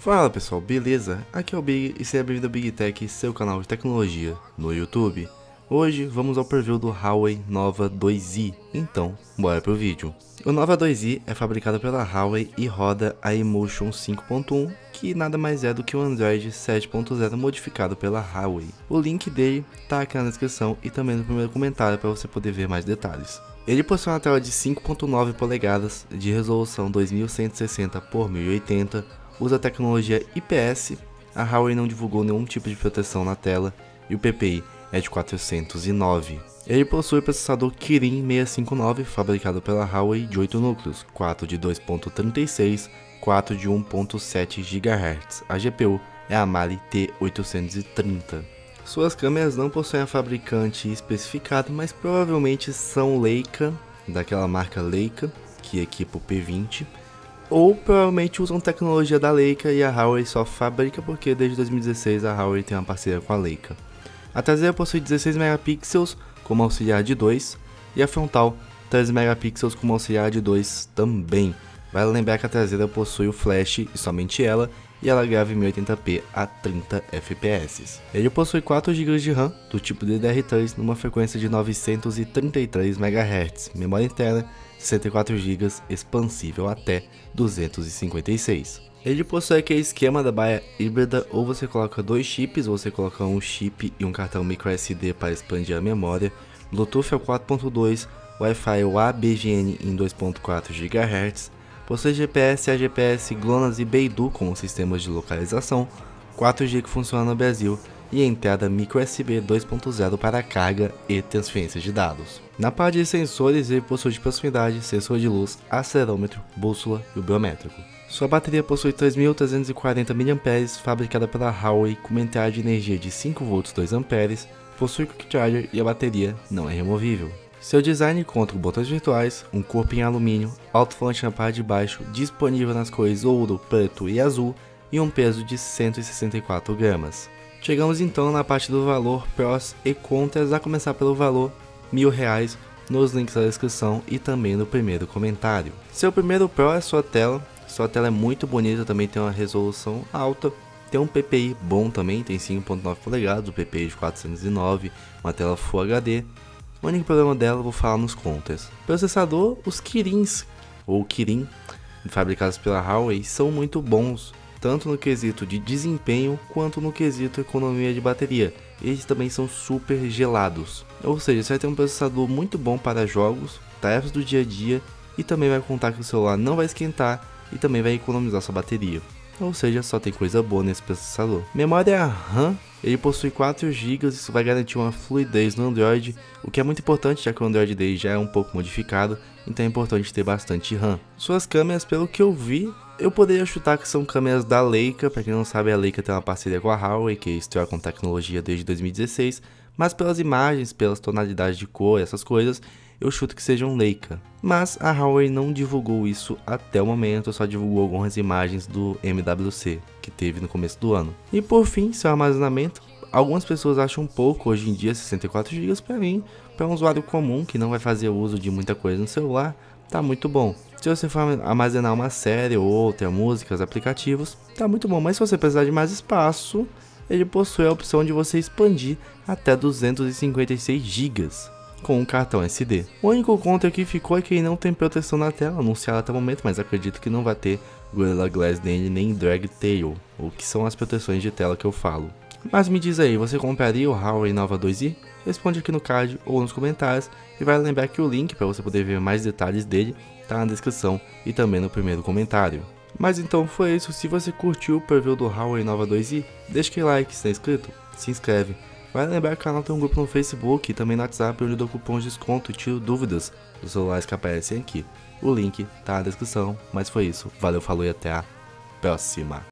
Fala pessoal, beleza? Aqui é o Big e seja bem-vindo ao Big Tech, seu canal de tecnologia no YouTube. Hoje vamos ao preview do Huawei Nova 2i, então bora pro vídeo. O Nova 2i é fabricado pela Huawei e roda a Emotion 5.1, que nada mais é do que o Android 7.0 modificado pela Huawei. O link dele tá aqui na descrição e também no primeiro comentário para você poder ver mais detalhes. Ele possui uma tela de 5.9 polegadas de resolução 2160 por 1080, usa a tecnologia IPS, a Huawei não divulgou nenhum tipo de proteção na tela e o PPI é de 409. Ele possui o processador Kirin 659, fabricado pela Huawei, de 8 núcleos, 4 de 2.36, 4 de 1.7 GHz. A GPU é a Mali T830. Suas câmeras não possuem a fabricante especificado, mas provavelmente são Leica, daquela marca Leica, que equipa o P20, ou provavelmente usam tecnologia da Leica e a Huawei só fabrica porque desde 2016 a Huawei tem uma parceria com a Leica. A traseira possui 16 megapixels como auxiliar de 2 e a frontal 13 megapixels como auxiliar de 2 também. Vale lembrar que a traseira possui o flash e somente ela, e ela grava em 1080p a 30 fps. Ele possui 4 GB de RAM do tipo DDR3 numa frequência de 933 MHz, memória interna 64 GB expansível até 256. Ele possui aquele esquema da baia híbrida, ou você coloca dois chips, ou você coloca um chip e um cartão microSD para expandir a memória, Bluetooth ao 4.2, Wi-Fi ou ABGN em 2.4 GHz, possui GPS, AGPS, GLONASS e Beidou com sistemas de localização, 4G que funciona no Brasil e entrada microSD 2.0 para carga e transferência de dados. Na parte de sensores, ele possui de proximidade, sensor de luz, acelerômetro, bússola e o biométrico. Sua bateria possui 3.340 mAh, fabricada pela Huawei com uma entrada de energia de 5V 2A, possui Quick Charger e a bateria não é removível. Seu design conta com botões virtuais, um corpo em alumínio, alto-falante na parte de baixo, disponível nas cores ouro, preto e azul e um peso de 164 gramas. Chegamos então na parte do valor, prós e contras, a começar pelo valor R$1.000, nos links da descrição e também no primeiro comentário. Seu primeiro pró é sua tela é muito bonita, também tem uma resolução alta, tem um PPI bom também, tem 5.9 polegadas, o PPI de 409, uma tela Full HD. O único problema dela eu vou falar nos contras. Processador, os Kirins, ou Kirin, fabricados pela Huawei, são muito bons, tanto no quesito de desempenho quanto no quesito economia de bateria. Eles também são super gelados, ou seja, você vai ter um processador muito bom para jogos, tarefas do dia a dia, e também vai contar que o celular não vai esquentar e também vai economizar sua bateria. Ou seja, só tem coisa boa nesse processador. Memória RAM, ele possui 4 GB, isso vai garantir uma fluidez no Android, o que é muito importante já que o Android dele já é um pouco modificado, então é importante ter bastante RAM. Suas câmeras, pelo que eu vi, eu poderia chutar que são câmeras da Leica. Para quem não sabe, a Leica tem uma parceria com a Huawei, que eles trocam tecnologia desde 2016, mas pelas imagens, pelas tonalidades de cor, essas coisas, eu chuto que sejam Leica. Mas a Huawei não divulgou isso até o momento, só divulgou algumas imagens do MWC que teve no começo do ano. E por fim, seu armazenamento. Algumas pessoas acham pouco hoje em dia 64 GB, para mim, para um usuário comum que não vai fazer uso de muita coisa no celular, tá muito bom. Se você for armazenar uma série ou outra, músicas, aplicativos, tá muito bom, mas se você precisar de mais espaço, ele possui a opção de você expandir até 256 GB com um cartão SD. O único contra que ficou é que ele não tem proteção na tela, anunciado até o momento, mas acredito que não vai ter Gorilla Glass nele nem Drag Tail, o que são as proteções de tela que eu falo. Mas me diz aí, você compraria o Huawei Nova 2i? Responde aqui no card ou nos comentários, e vale lembrar que o link para você poder ver mais detalhes dele tá na descrição e também no primeiro comentário. Mas então foi isso. Se você curtiu o preview do Huawei Nova 2i, deixa aquele like, se não é inscrito, se inscreve. Vale lembrar que o canal tem um grupo no Facebook e também no WhatsApp, onde eu dou cupons de desconto e tiro dúvidas dos celulares que aparecem aqui. O link tá na descrição, mas foi isso. Valeu, falou e até a próxima.